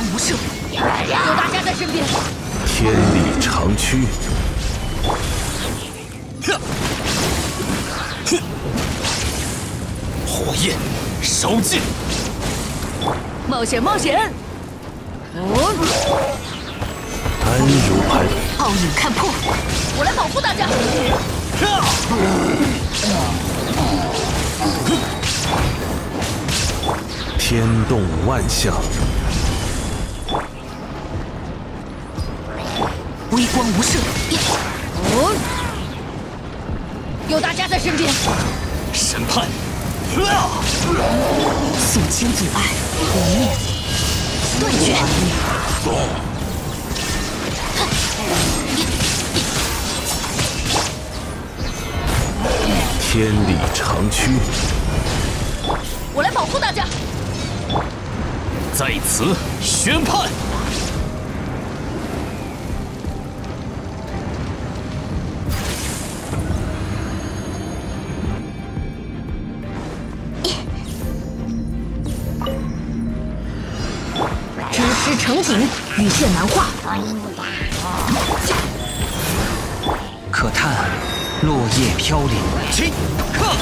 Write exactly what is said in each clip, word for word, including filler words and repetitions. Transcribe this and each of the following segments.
无赦，有大家在身边。 天理长驱。 火焰烧尽。 冒险，冒险！哦， 安如磐。 奥影看破，我来保护大家。 天动万象。 微光无赦。哦，有大家在身边。 审判。 肃清阻碍，毁灭，断绝。 天理长驱。 我来保护大家。 在此宣判。 知师成景，羽线难化。 可叹落叶飘零。 请克。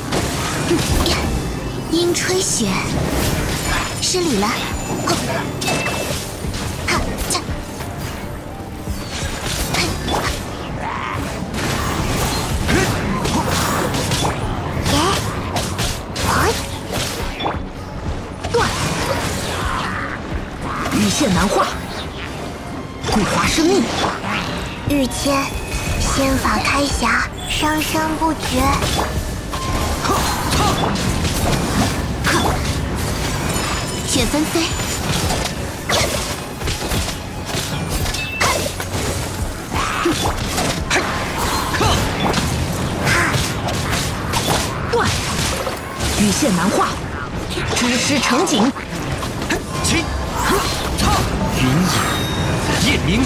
樱吹雪，失礼了。哈，驾。 断。羽线难化，桂华生命。 御谦，仙法开匣，生生不绝。雪纷飞， 断，羽线难化，知师成景。 起，云影，夜明。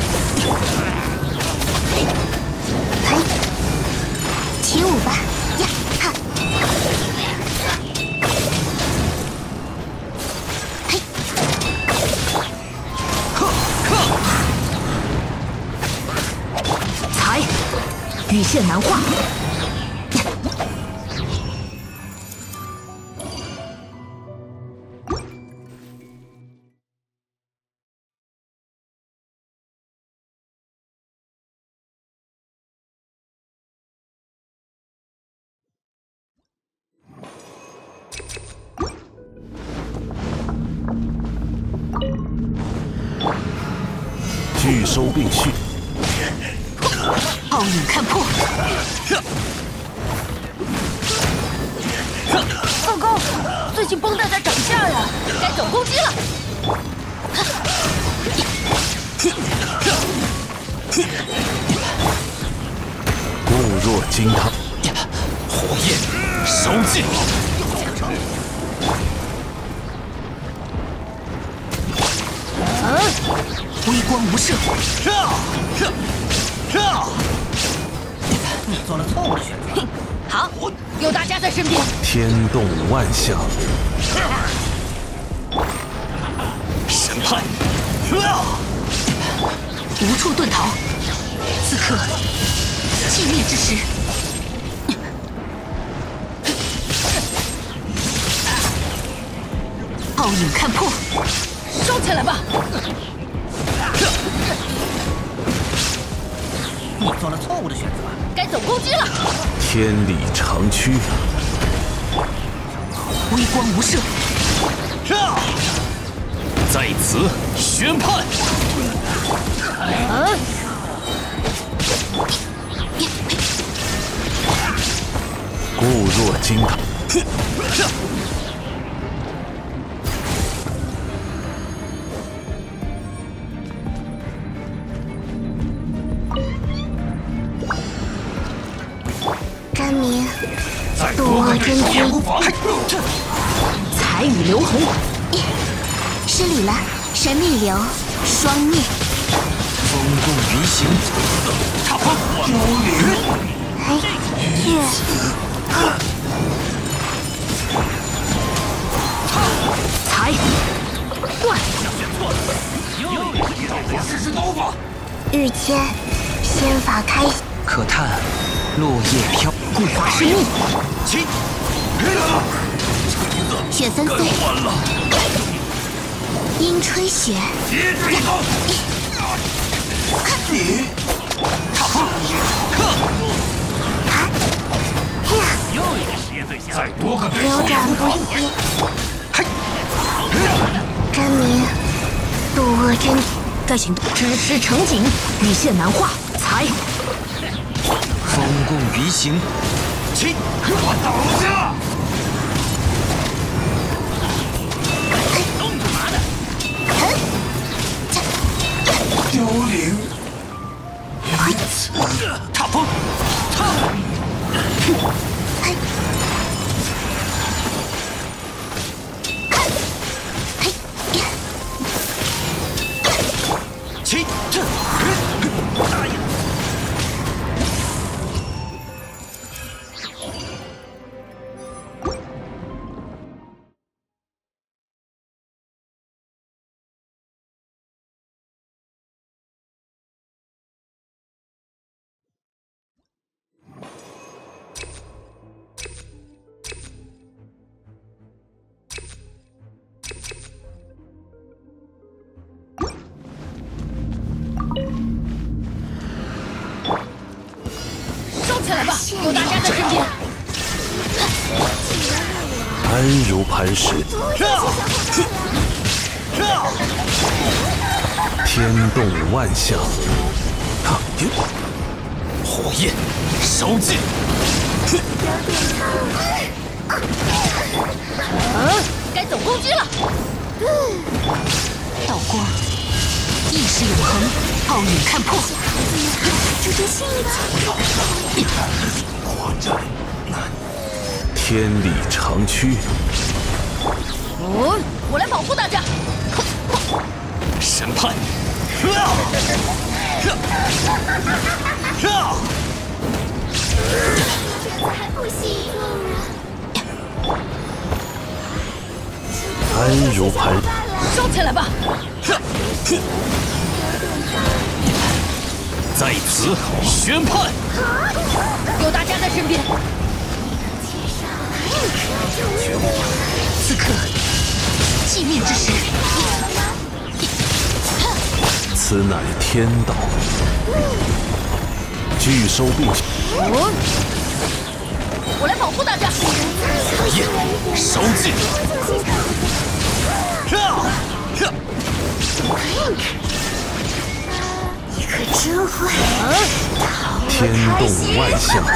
嘿，起舞吧，呀哈！嘿， 克克， 才，羽线难化。 拒收并蓄。 奥影看破。报告，最近绷带在涨价呀，该走攻击了。 固若金汤。 火焰烧尽。 微光无赦。 你做了错误的选择。 好，有大家在身边。 天动万象。 审判。 无处遁逃。此刻，寂灭之时。奥影看破，收起来吧。 你做了错误的选择。 该走攻击了。 天理长驱。 微光无赦。 在此宣判。 啊！ 固若金汤。 真名，渡我真君。 彩羽流红。 失礼了，神秘流，双灭。 风动云行。 踏风。 哎，月。 才断。 选错了。 刀法。 日间，仙法开。 可叹落叶飘。 桂花生命。 起！ 雪纷飞。 完了。 阴吹雪。 接着一刀。你。踏风。又一个实验对象。再多个对手。 流转不息。 嘿。 真名。渡恶真。 该行动。只施成景，羽线难化。才。 风共鱼行。 起！我倒下。弄干嘛呢？凋零。踏风。踏。起！大爷！ 起来吧，有大家在身边。 安如磐石，天动万象。 火焰烧尽。 嗯，该走攻击了。道光，意识永恒，奥运看破。 这就信了。 天理长驱。 哦，我来保护大家。 审判。 还不行。 安如磐。 烧起来吧！ 在此宣判。 有大家在身边。此刻，寂灭之时。 此乃天道。拒收并。 哦，我来保护大家。 火焰烧尽。 你可真会！ 天动万象。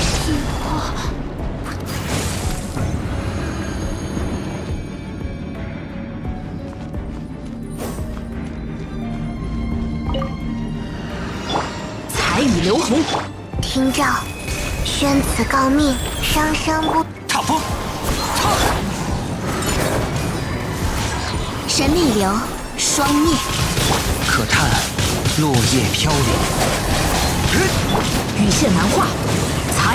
彩羽流红。 听诏，宣此诰命，生生不。 踏风。 神秘流，双灭。 可叹落叶飘零。 羽线难化。才。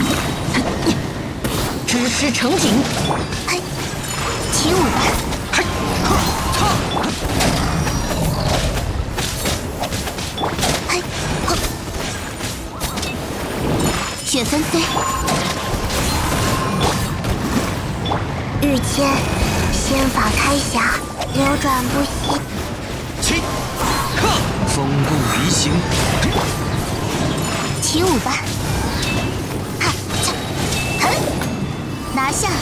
知师成景。 嘿，起舞吧。 嘿，踏。 嘿，呵。雪纷飞。日间，仙法开匣，流转不息。 起！ 风共鱼行。 起舞吧！哈恰，哼，拿下！